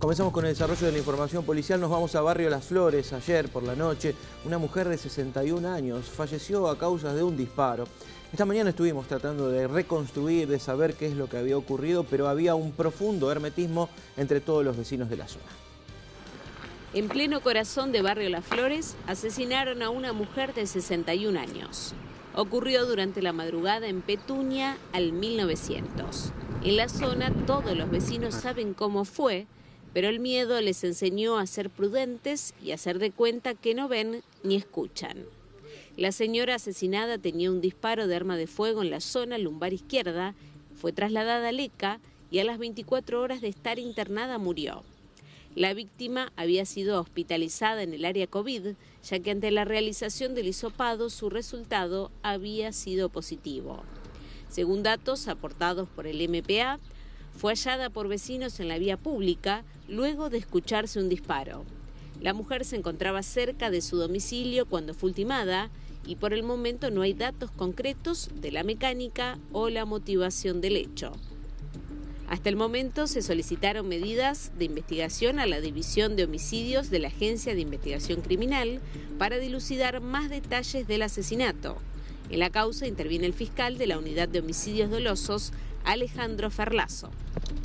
Comenzamos con el desarrollo de la información policial. Nos vamos a Barrio Las Flores. Ayer por la noche, una mujer de 61 años falleció a causa de un disparo. Esta mañana estuvimos tratando de reconstruir, de saber qué es lo que había ocurrido, pero había un profundo hermetismo entre todos los vecinos de la zona. En pleno corazón de Barrio Las Flores, asesinaron a una mujer de 61 años. Ocurrió durante la madrugada en Petunia al 1900. En la zona todos los vecinos saben cómo fue, pero el miedo les enseñó a ser prudentes y a hacer de cuenta que no ven ni escuchan. La señora asesinada tenía un disparo de arma de fuego en la zona lumbar izquierda, fue trasladada a Leca y a las 24 horas de estar internada murió. La víctima había sido hospitalizada en el área COVID, ya que ante la realización del hisopado su resultado había sido positivo. Según datos aportados por el MPA, fue hallada por vecinos en la vía pública luego de escucharse un disparo. La mujer se encontraba cerca de su domicilio cuando fue ultimada y por el momento no hay datos concretos de la mecánica o la motivación del hecho. Hasta el momento se solicitaron medidas de investigación a la División de Homicidios de la Agencia de Investigación Criminal para dilucidar más detalles del asesinato. En la causa interviene el fiscal de la Unidad de Homicidios Dolosos, Alejandro Ferlazo.